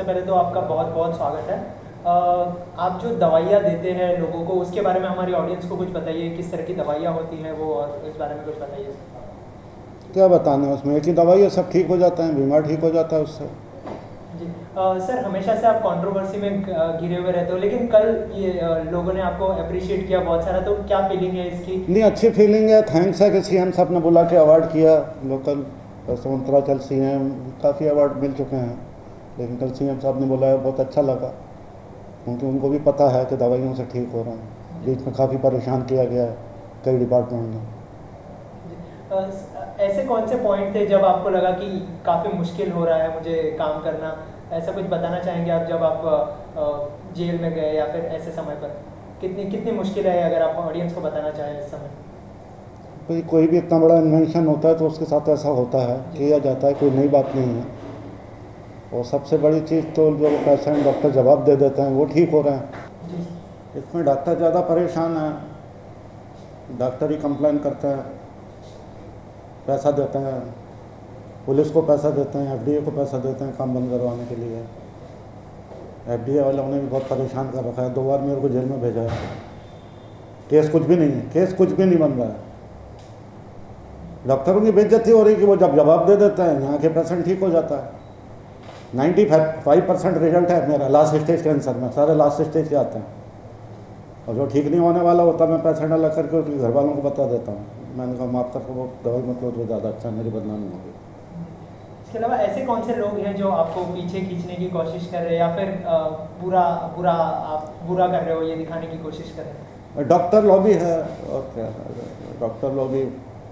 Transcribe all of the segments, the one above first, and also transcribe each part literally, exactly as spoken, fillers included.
पहले तो आपका बहुत बहुत स्वागत है। आ, आप जो दवाइयाँ देते हैं लोगों को, उसके बारे में हमारी ऑडियंस को कुछ बताइए, किस तरह की दवाइयाँ होती हैं वो, और इस बारे में कुछ बताइए। क्या बताना है उसमें, एक ही दवाई है, सब ठीक हो जाता है, बीमार ठीक हो जाता है उससे। जी आ, सर, हमेशा से आप कंट्रोवर्सी में ग- घिरे हुए रहते हो, लेकिन कल ये आ, लोगों ने आपको अप्रिशिएट किया बहुत सारा, तो क्या फीलिंग है इसकी? नहीं, अच्छी फीलिंग है, थैंक्स है कि सीएम साहब ने बुला के अवार्ड किया। लोकल संतराचल सीएम काफ़ी अवार्ड मिल चुके हैं, लेकिन कल सीएम साहब ने बुलाया, बहुत अच्छा लगा, क्योंकि उनको भी पता है कि दवाइयों से ठीक हो रहे हैं। बीच में काफ़ी परेशान किया गया है कई डिपार्टमेंट ने। आ, ऐसे कौन से पॉइंट थे जब आपको लगा कि काफ़ी मुश्किल हो रहा है मुझे काम करना? ऐसा कुछ बताना चाहेंगे आप, जब आप आ, जेल में गए या फिर ऐसे समय पर कितनी कितनी मुश्किल है, अगर आप ऑडियंस को बताना चाहें इस समय? भाई, कोई भी इतना बड़ा इन्वेंशन होता है तो उसके साथ ऐसा होता है, जी किया जाता है, कोई नई बात नहीं है। और सबसे बड़ी चीज़ तो जो पेशेंट डॉक्टर जवाब दे देते हैं वो ठीक हो रहे हैं। जी इसमें डॉक्टर ज़्यादा परेशान है, डॉक्टर ही कंप्लेन करते हैं, पैसा देते हैं, पुलिस को पैसा देते हैं, एफडीए को पैसा देते हैं काम बंद करवाने के लिए। एफडीए वालों ने भी बहुत परेशान कर रखा है, दो बार मेरे को जेल में भेजा है। केस कुछ भी नहीं है, केस कुछ भी नहीं बन रहा है। डॉक्टरों की बेइज्जती हो रही कि वो जब जवाब दे देते हैं यहाँ के पेशेंट ठीक हो जाता है। नाइन्टी फाइव परसेंट रिजल्ट है मेरा लास्ट स्टेज कैंसर में, सारे लास्ट स्टेज के आते हैं। और जो ठीक नहीं होने वाला होता मैं पेशेंट अलग करके उसके घर वालों को बता देता हूँ, मैंने कहा माफ कर, वो दवाई मत लो तो ज़्यादा अच्छा, मेरी बदनामी होगी। इसके अलावा ऐसे कौन से लोग हैं जो आपको पीछे खींचने की कोशिश कर रहे हैं, या फिर आ, बुरा बुरा आप बुरा कर रहे हो ये दिखाने की कोशिश कर रहे हैं? डॉक्टर लॉबी है, और क्या है, डॉक्टर लॉबी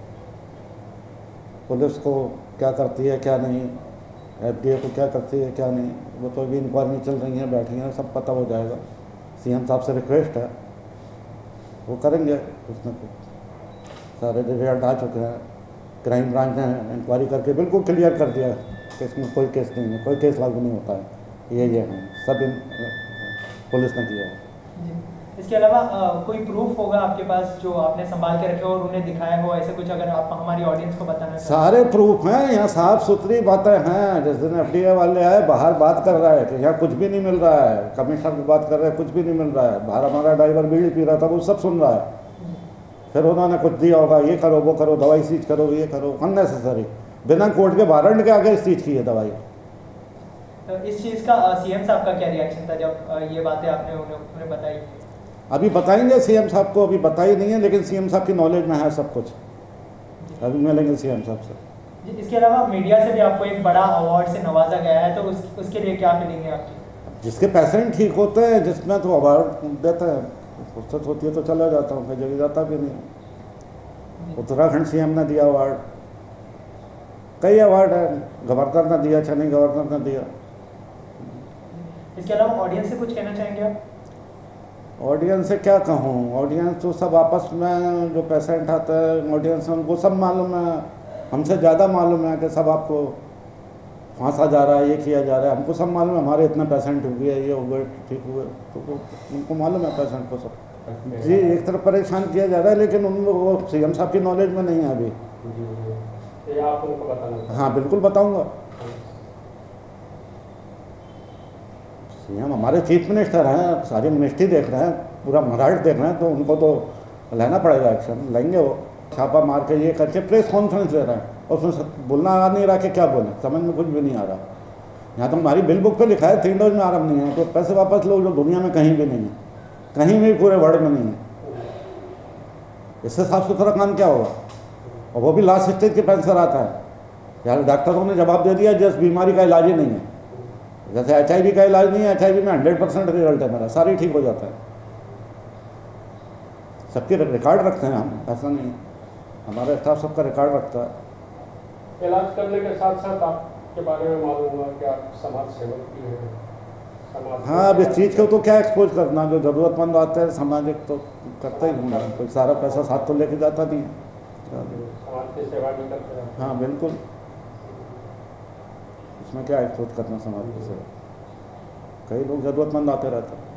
पुलिस को क्या करती है क्या नहीं, एफडीए को क्या करती है क्या नहीं, वो तो अभी इंक्वायरी चल रही है, बैठी हैं, सब पता हो जाएगा। सीएम साहब से रिक्वेस्ट है, वो करेंगे कुछ न कुछ। सारे रिजल्ट आ चुके हैं, क्राइम ब्रांच ने इंक्वायरी करके बिल्कुल क्लियर कर दिया कि इसमें कोई केस नहीं है, कोई केस लागू नहीं होता है, ये ये हैं सब इन पुलिस ने किया है। जी। इसके अलावा आ, कोई प्रूफ होगा आपके पास जो आपने संभाल के रखे हो और उन्हें दिखाया हो, ऐसे कुछ अगर आप हमारी ऑडियंस को बताना चाहें? सारे प्रूफ हैं यहाँ, साफ सुथरी बातें हैं। जिस दिन एफडीए वाले आए बाहर बात कर रहा है कि यहाँ कुछ भी नहीं मिल रहा है, कमिश्नर की बात कर रहे हैं कुछ भी नहीं मिल रहा है, बाहर हमारा ड्राइवर बीड़ी पी रहा था वो सब सुन रहा है। फिर उन्होंने कुछ दिया होगा, ये करो वो करो, दवाई सीज करो ये करो, अननेसेसरी, बिना कोर्ट के वारंट के आगे सीज की है दवाई। तो इस चीज़ का सीएम साहब का क्या रिएक्शन था जब आ, ये बातें आपने उन्हें उन्हें बताई? अभी बताएंगे सीएम साहब को, अभी बताई नहीं है, लेकिन सीएम साहब की नॉलेज में है सब कुछ, अभी मिलेंगे सीएम साहब से। जी, इसके अलावा मीडिया से भी आपको एक बड़ा अवार्ड से नवाजा गया है, तो उस, उसके लिए क्या फीलिंग है आपकी? जिसके पेशेंट ठीक होते हैं, जिसमें तो अवार्ड देते हैं, फुर्सत होती है तो चला जाता हूँ, कई जगह जाता भी नहीं। उत्तराखंड सीएम ने दिया अवार्ड, कई अवार्ड है, गवर्नर ने दिया, छनी गवर्नर ने दिया। इसके अलावा ऑडियंस से कुछ कहना चाहेंगे आप? ऑडियंस से क्या कहूँ, ऑडियंस तो सब आपस में जो पेशेंट आते हैं ऑडियंस में उनको सब मालूम है, हमसे ज़्यादा मालूम है कि सब आपको फांसा जा रहा है, ये किया जा रहा है, हमको सब मालूम है, हमारे इतने पेशेंट हुए, ये हो गए ठीक हुए, तो वो उनको मालूम है पेशेंट को सब। जी, एक तरफ परेशान किया जा रहा है, लेकिन उन वो सीएम साहब की नॉलेज में नहीं है अभी। ये आप उनको बताना? हाँ बिल्कुल बताऊँगा। सीएम हमारे चीफ मिनिस्टर हैं, सारी मिनिस्ट्री देख रहे हैं, पूरा महाराष्ट्र देख रहे हैं, तो उनको तो लेना पड़ेगा एक्शन, लेंगे वो। छापा मार के ये करके प्रेस कॉन्फ्रेंस दे रहे हैं और उसमें बोलना आ नहीं रहा कि क्या बोले, समझ में कुछ भी नहीं आ रहा। यहाँ तो हमारी बिल बुक पे लिखा है तीन डोज में आराम नहीं है, तो पैसे वापस लो, जो दुनिया में कहीं भी नहीं है, कहीं भी पूरे वर्ल्ड में नहीं है। इससे साफ सुथरा काम क्या होगा? और वो भी लास्ट स्टेज के कैंसर आता है, यार डॉक्टरों ने जवाब दे दिया जिस बीमारी का इलाज ही नहीं है। जैसे एच आई वी का इलाज नहीं है, एच आई वी में हंड्रेड परसेंट रिजल्ट है मेरा, सारी ठीक हो जाता है। सबके रिकॉर्ड रखते हैं हम, ऐसा नहीं, हमारा स्टाफ सबका रिकॉर्ड रखता है। इलाज करने के साथ साथ आपके बारे में मालूम हुआ कि आप समाज सेवक भी हैं, समाज। हाँ, अब इस चीज़ को तो क्या एक्सपोज करना, जो ज़रूरतमंद आते हैं सामाजिक तो करते ही हूँ, कोई सारा पैसा साथ तो लेके जाता नहीं है। समाज की सेवा भी करते हैं। हाँ बिल्कुल, इसमें क्या एक्सपोज करना समाज की सेवा, कई लोग ज़रूरतमंद आते रहते हैं।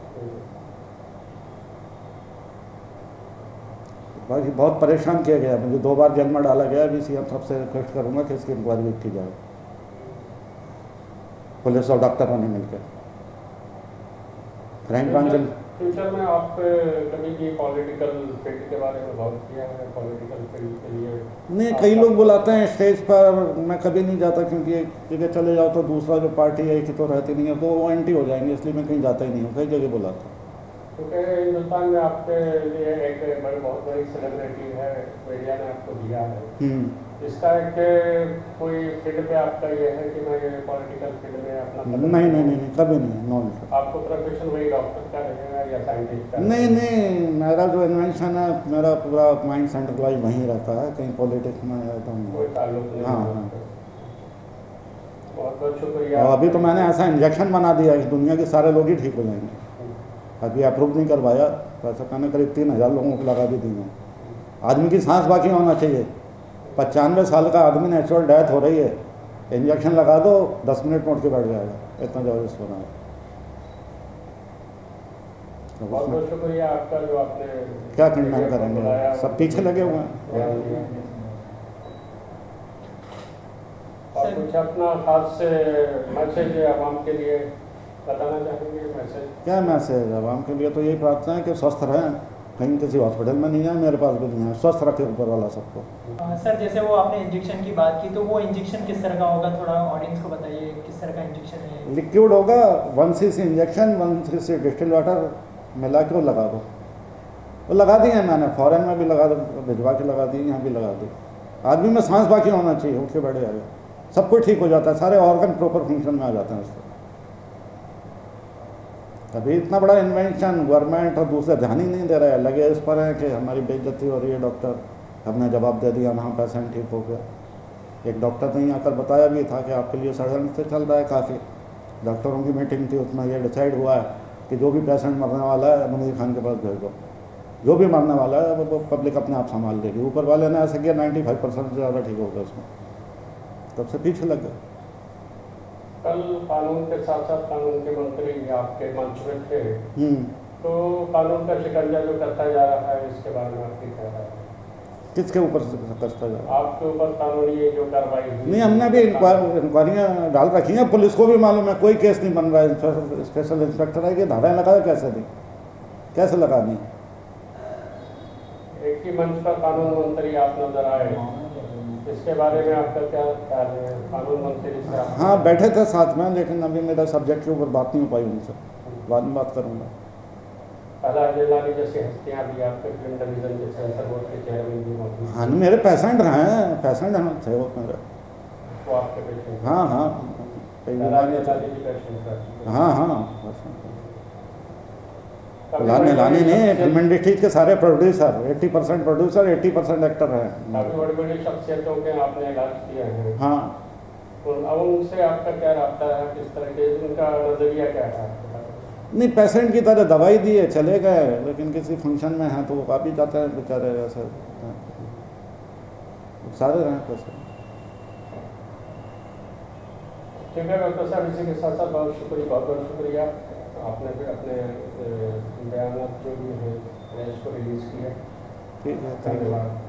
बाकी बहुत परेशान किया गया, मुझे दो बार जेल में डाला गया, अभी सीएम साहब से रिक्वेस्ट करूँगा कि इसकी इंक्वायरी की जाए। पुलिस और डॉक्टरों ने मिलकर। फ्रैंक ब्रांजल फ्यूचर में आप कभी भी पॉलिटिकल फील्ड के बारे में बात किया है? पॉलिटिकल फील्ड के लिए नहीं, कई लोग बुलाते हैं स्टेज पर, मैं कभी नहीं जाता, क्योंकि क्योंकि चले जाओ तो दूसरा जो पार्टी है कि तो रहती नहीं है, तो वो एंटी हो जाएंगे, इसलिए मैं कहीं जाता ही नहीं हूँ, कई जगह बुलाता हूँ। क्योंकि हिंदुस्तान में आपके लिए एक बड़ी बहुत बड़ी सेलिब्रिटी है, मीडिया ने आपको दिया है, इसका एक कोई फील्ड पे आपका ये है कि मैं ये पॉलिटिकल फील्ड में अपना नहीं नहीं नहीं नहीं कभी नहीं, नो। आपको प्रोफेशन वही डॉक्टर का रहेगा या साइंटिस्ट का? नहीं नहीं, मेरा जो इन्वेंशन है, मेरा पूरा माइंड सेंट्रलाइज वहीं रहता है, कहीं पॉलिटिक्स में रहता हूँ। कोई ताल्लुक नहीं। हाँ हाँ। बहुत बहुत शुक्रिया। और अभी तो मैंने ऐसा इंजेक्शन बना दिया कि दुनिया के सारे लोग ही ठीक हो जाएंगे। अभी अप्रूव नहीं करवाया, वैसा मैंने करीब तीन हज़ार लोगों को लगा भी दी है। आदमी की सांस बाकी होना चाहिए। पचानवे साल का आदमी नेचुरल डेथ हो रही है, इंजेक्शन लगा दो, दस मिनट में उठ के बैठ जाएगा, इतना ज़बरदस्त हो रहा है। बहुत बहुत शुक्रिया आपका जो आपने क्या करना करेंगे, सब पीछे लगे हुए हैं। और कुछ अपना खास से मैसेज आवाम के लिए बताना चाहेंगे? मैसेज क्या मैसेज आवाम के लिए? तो यही प्रार्थना है कि स्वस्थ रहें, कहीं किसी हॉस्पिटल में नहीं जाए, मेरे पास भी नहीं है, स्वस्थ रखे ऊपर वाला सबको। सर जैसे वो आपने इंजेक्शन की बात की, तो वो इंजेक्शन किस तरह का होगा, थोड़ा ऑडियंस को बताइए किस तरह का इंजेक्शन है? लिक्विड होगा, one C C injection, one C C distil water मिला के वो लगा दो। वो लगा दी है मैंने, फॉरेन में भी लगा दो, भिजवा के लगा दी, यहाँ भी लगा दी। आदमी में सांस बाकी होना चाहिए, उठ के बैठ जाएगा, सब कुछ ठीक हो जाता है, सारे ऑर्गन प्रॉपर फंक्शन में आ जाते हैं उसको। अभी इतना बड़ा इन्वेंशन गवर्नमेंट और दूसरे ध्यान ही नहीं दे रहे हैं, लगे इस पर है कि हमारी बेइज्जती हो रही है। डॉक्टर हमने जवाब दे दिया, वहाँ पेशेंट ठीक हो गया। एक डॉक्टर ने आकर बताया भी था कि आपके लिए षड्यंत्र चल रहा है काफ़ी। डॉक्टरों की मीटिंग थी, उसमें यह डिसाइड हुआ है कि जो भी पेशेंट मरने वाला है मुनीर खान के पास भेज दो, जो भी मरने वाला है वो पब्लिक अपने आप संभाल लेगी। ऊपर वाले ने ऐसा किया, नाइन्टी फाइव परसेंट से ज़्यादा ठीक हो गया उसमें, तब से पीछे लग गए। कल कानून के साथ साथ कानून के मंत्री आपके मंच में थे, तो कानून का शिकंजा जो करता जा रहा है, इसके बारे में आपकी क्या राय है? किसके ऊपर कसता जा रहा है? आपके ऊपर कानूनी जो कार्रवाई हुई? नहीं, हमने भी इंक्वायरियाँ डाल रखी हैं, पुलिस को भी मालूम है, कोई केस नहीं बन रहा है। स्पेशल इंस्पेक्टर है कि धाराएँ लगा कैसे दी, कैसे लगा दी? एक ही मंच पर कानून मंत्री आप नजर आए, इसके बारे में आपका क्या ख्याल है? कानून मंत्री से आप... हाँ बैठे थे साथ में, लेकिन अभी मेरा सब्जेक्ट के ऊपर बात नहीं हो पाई उनसे, बाद में बात करूँगा। पहला जिलानी जैसी हस्तियाँ भी आपके फिल्म डिवीजन के सेंसर बोर्ड के चेयरमैन भी मौजूद? हाँ मेरे पेशेंट हैं, पेशेंट हैं थे वो मेरे। वो आपके पेशेंट? हाँ हाँ कई बीमारियाँ, हाँ हाँ लाने लाने नहीं, फिल्म इंडस्ट्रीज के सारे प्रोड्यूसर, अस्सी परसेंट प्रोड्यूसर, अस्सी परसेंट एक्टर हैं। काफ़ी बड़ी बड़ी शख्सियतों के आपने इलाज किए हैं। हाँ, तो अब उनसे आपका क्या रब्ता है, किस तरह के उनका नज़रिया क्या है? नहीं, पेशेंट की तरह दवाई दी है, चले गए, लेकिन किसी फंक्शन में हैं तो वो काफ़ी जाते हैं बेचारे, ऐसे सारे रहें पेशेंट। ठीक है डॉक्टर साहब, इसी के साथ साथ बहुत शुक्रिया, बहुत बहुत शुक्रिया, आपने फिर अपने बयान जो भी है इसको रिलीज़ किया। ठीक है, धन्यवाद।